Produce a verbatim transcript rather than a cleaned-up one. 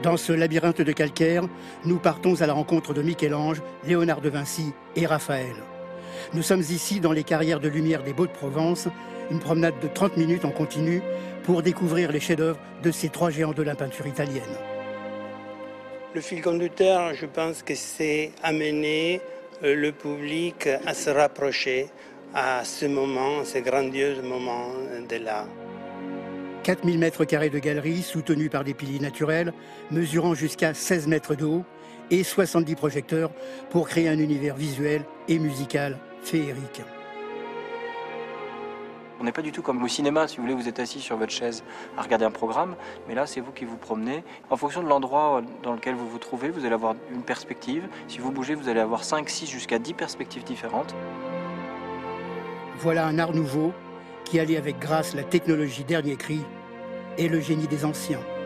Dans ce labyrinthe de calcaire, nous partons à la rencontre de Michel-Ange, Léonard de Vinci et Raphaël. Nous sommes ici dans les carrières de lumière des Baux-de-Provence, une promenade de trente minutes en continu pour découvrir les chefs-d'œuvre de ces trois géants de la peinture italienne. Le fil conducteur, je pense que c'est amener le public à se rapprocher à ce moment, ce grandiose moment de l'art. quatre mille mètres carrés de galeries soutenues par des piliers naturels, mesurant jusqu'à seize mètres de haut et soixante-dix projecteurs pour créer un univers visuel et musical féerique. On n'est pas du tout comme au cinéma, si vous voulez, vous êtes assis sur votre chaise à regarder un programme, mais là c'est vous qui vous promenez. En fonction de l'endroit dans lequel vous vous trouvez, vous allez avoir une perspective. Si vous bougez, vous allez avoir cinq, six jusqu'à dix perspectives différentes. Voilà un art nouveau qui allie avec grâce la technologie dernier cri et le génie des anciens.